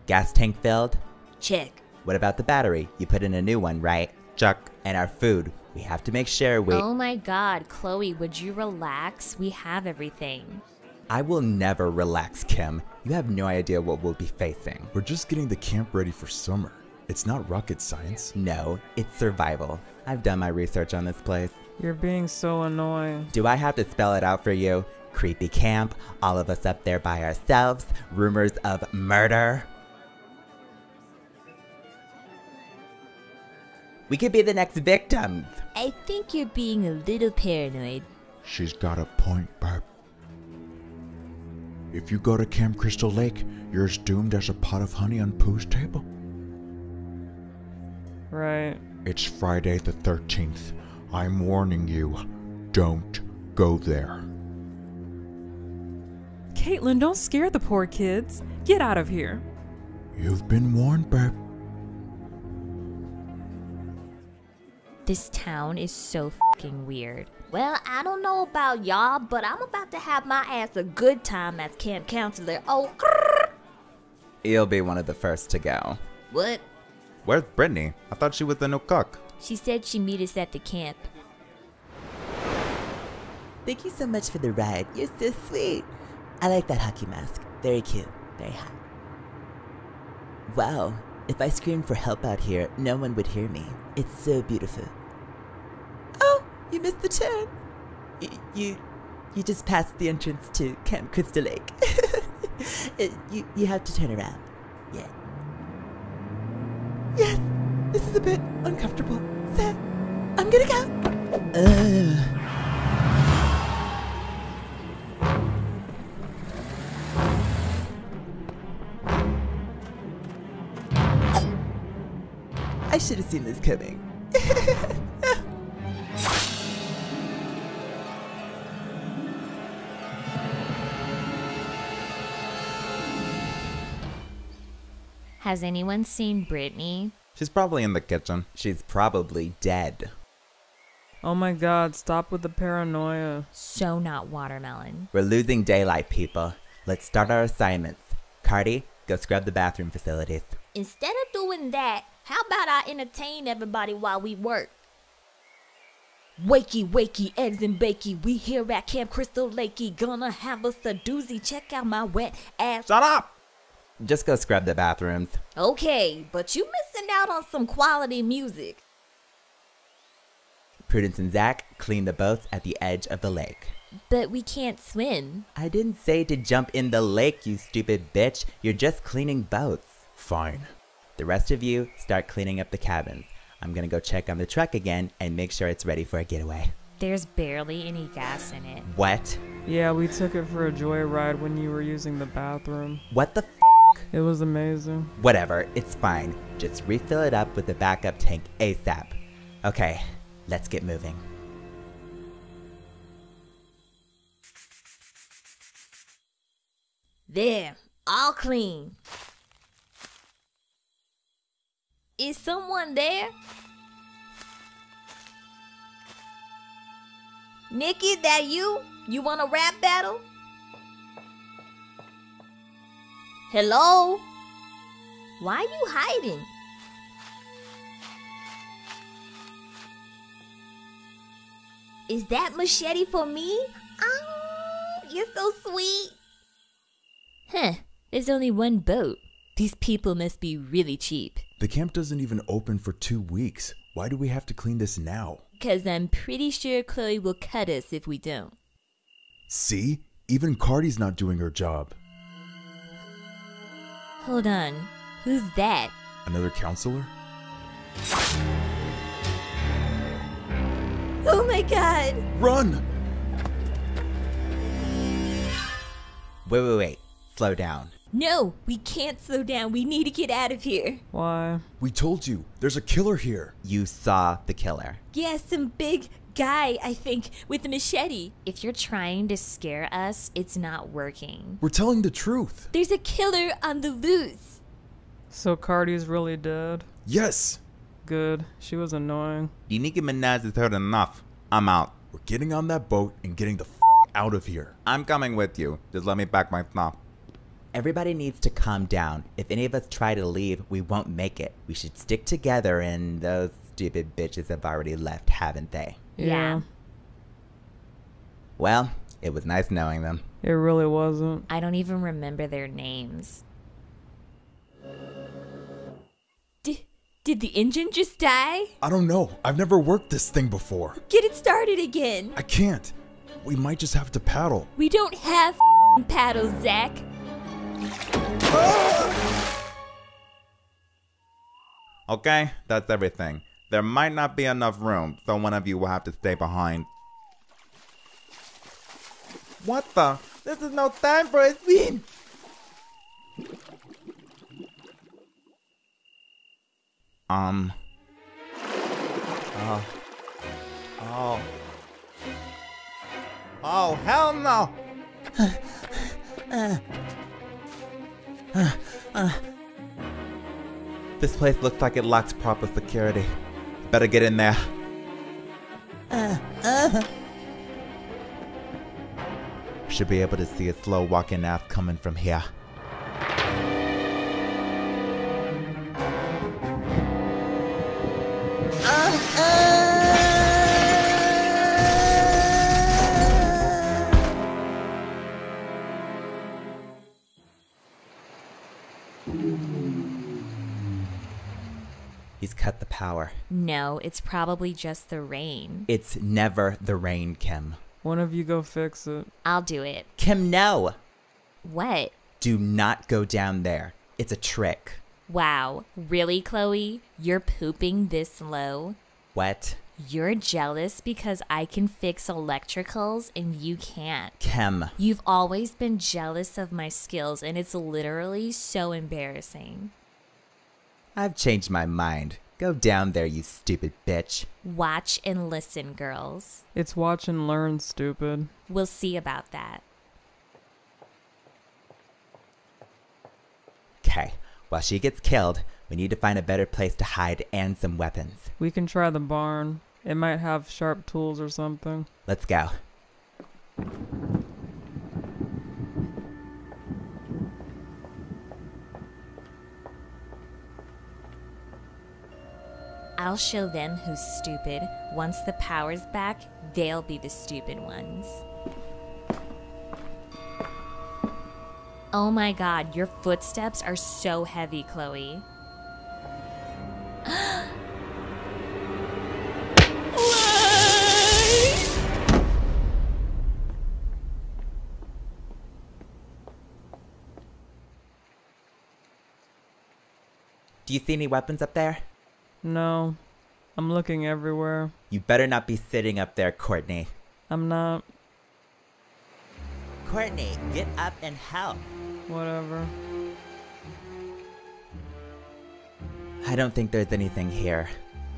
Gas tank filled? Check. What about the battery? You put in a new one, right? Check. And our food. We have to make sure we... Oh my god, Chloe, would you relax? We have everything. I will never relax, Kim. You have no idea what we'll be facing. We're just getting the camp ready for summer. It's not rocket science. No, it's survival. I've done my research on this place. You're being so annoying. Do I have to spell it out for you? Creepy camp, all of us up there by ourselves, rumors of murder. We could be the next victims. I think you're being a little paranoid. She's got a point, Barb. If you go to Camp Crystal Lake, you're as doomed as a pot of honey on Pooh's table. Right. It's Friday the 13th. I'm warning you, don't go there. Caitlin, don't scare the poor kids. Get out of here. You've been warned, Barb. This town is so fucking weird. Well, I don't know about y'all, but I'm about to have my ass a good time as camp counselor. Oh, grrr. You'll be one of the first to go. What? Where's Brittany? I thought she was the new cook. She said she'd meet us at the camp. Thank you so much for the ride. You're so sweet. I like that hockey mask. Very cute. Very hot. Wow. If I screamed for help out here, no one would hear me. It's so beautiful. Oh, you missed the turn. You just passed the entrance to Camp Crystal Lake. you have to turn around. Yeah. Yes, this is a bit uncomfortable. So, I'm gonna go. I should have seen this coming. Has anyone seen Brittany? She's probably in the kitchen. She's probably dead. Oh my god, stop with the paranoia. So not watermelon. We're losing daylight, people. Let's start our assignments. Cardi, go scrub the bathroom facilities. Instead of doing that, how about I entertain everybody while we work? Wakey, wakey, eggs and bakey. We here at Camp Crystal Lakey. Gonna have us a doozy. Check out my wet ass. Shut up! Just go scrub the bathrooms. Okay, but you missing out on some quality music. Prudence and Zach clean the boats at the edge of the lake. But we can't swim. I didn't say to jump in the lake, you stupid bitch. You're just cleaning boats. Fine. The rest of you start cleaning up the cabins. I'm gonna go check on the truck again and make sure it's ready for a getaway. There's barely any gas in it. What? Yeah, we took it for a joyride when you were using the bathroom. What the f? It was amazing. Whatever, it's fine. Just refill it up with the backup tank ASAP. Okay, let's get moving. There, all clean. Is someone there? Nikki, that you? You want a rap battle? Hello? Why you hiding? Is that machete for me? Oh, you're so sweet. Huh, there's only one boat. These people must be really cheap. The camp doesn't even open for 2 weeks. Why do we have to clean this now? 'Cause I'm pretty sure Chloe will cut us if we don't. See? Even Cardi's not doing her job. Hold on, who's that? Another counselor? Oh my god! Run! Wait. Slow down. No, we can't slow down. We need to get out of here. Why? We told you, there's a killer here. You saw the killer. Yeah, some big guy, I think, with a machete. If you're trying to scare us, it's not working. We're telling the truth. There's a killer on the loose. So Cardi's really dead? Yes! Good. She was annoying. Nicki Minaj has heard enough. I'm out. We're getting on that boat and getting the out of here. I'm coming with you. Just let me pack my stuff. Everybody needs to calm down. If any of us try to leave, we won't make it. We should stick together, and those stupid bitches have already left, haven't they? Yeah. Well, it was nice knowing them. It really wasn't. I don't even remember their names. Did the engine just die? I don't know. I've never worked this thing before. Get it started again. I can't. We might just have to paddle. We don't have paddles, Zach. Okay, that's everything. There might not be enough room, so one of you will have to stay behind. What the? This is no time for a scene! Oh, hell no! This place looks like it lacks proper security. Better get in there. Should be able to see a slow walking ass coming from here. He's cut the power. No, it's probably just the rain. It's never the rain, Kim. One of you go fix it. I'll do it. Kim, no! What? Do not go down there. It's a trick. Wow, really, Chloe? You're pooping this low? What? You're jealous because I can fix electricals and you can't. Kim. You've always been jealous of my skills and it's literally so embarrassing. I've changed my mind. Go down there, you stupid bitch. Watch and listen, girls. It's watch and learn, stupid. We'll see about that. Okay, while she gets killed, we need to find a better place to hide and some weapons. We can try the barn. It might have sharp tools or something. Let's go. I'll show them who's stupid. Once the power's back, they'll be the stupid ones. Oh my god, your footsteps are so heavy, Chloe. Do you see any weapons up there? No. I'm looking everywhere. You better not be sitting up there, Courtney. I'm not. Courtney, get up and help. Whatever. I don't think there's anything here.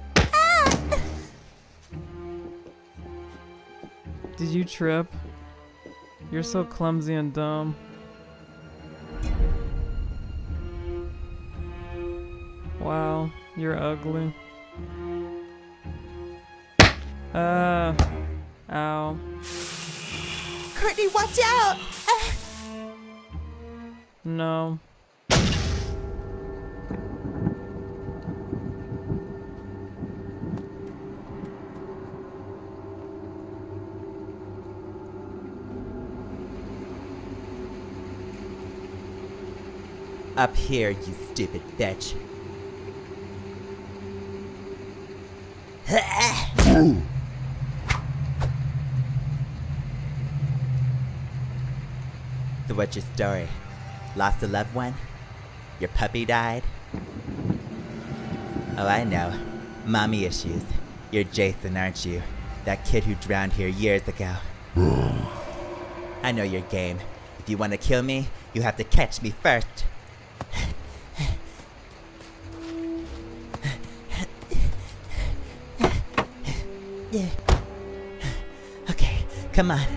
Did you trip? You're so clumsy and dumb. Wow, you're ugly. Ow. Courtney, watch out! No. Up here, you stupid bitch. So what's your story? Lost a loved one? Your puppy died? Oh, I know. Mommy issues. You're Jason, aren't you? That kid who drowned here years ago. I know your game. If you want to kill me, you have to catch me first. Okay, come on.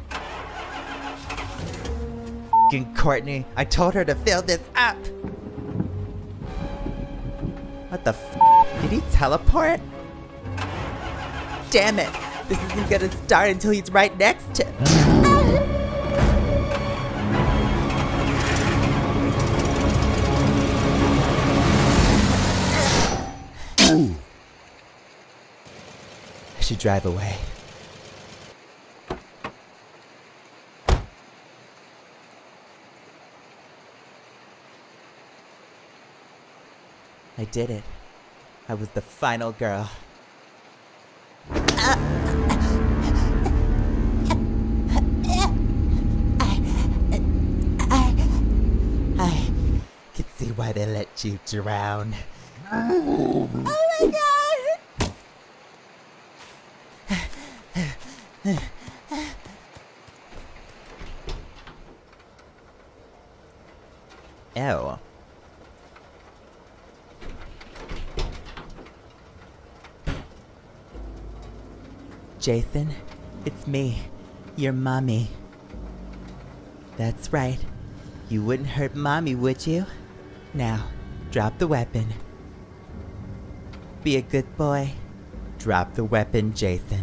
F***ing Courtney, I told her to fill this up. What the f***? Did he teleport? Damn it, this isn't gonna start until he's right next to... should drive away. I did it. I was the final girl. I can see why they let you drown. Oh my god! Ew. Jason, it's me, your mommy. That's right. You wouldn't hurt mommy, would you? Now, drop the weapon. Be a good boy. Drop the weapon, Jason.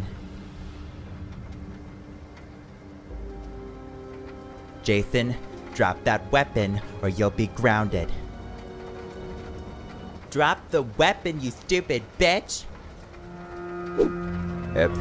Jason, drop that weapon or you'll be grounded. Drop the weapon, you stupid bitch! Oops.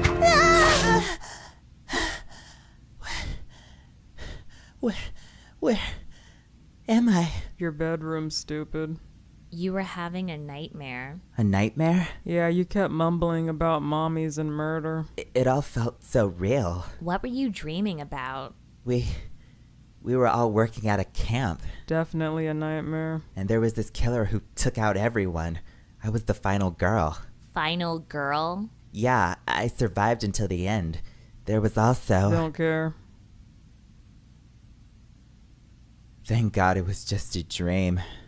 Where am I? Your bedroom, stupid. You were having a nightmare. A nightmare? Yeah, you kept mumbling about mommies and murder. It all felt so real. What were you dreaming about? We were all working at a camp, Definitely a nightmare. and there was this killer who took out everyone. I was the final girl. Final girl? Yeah, I survived until the end. There was also... Don't care. Thank God it was just a dream.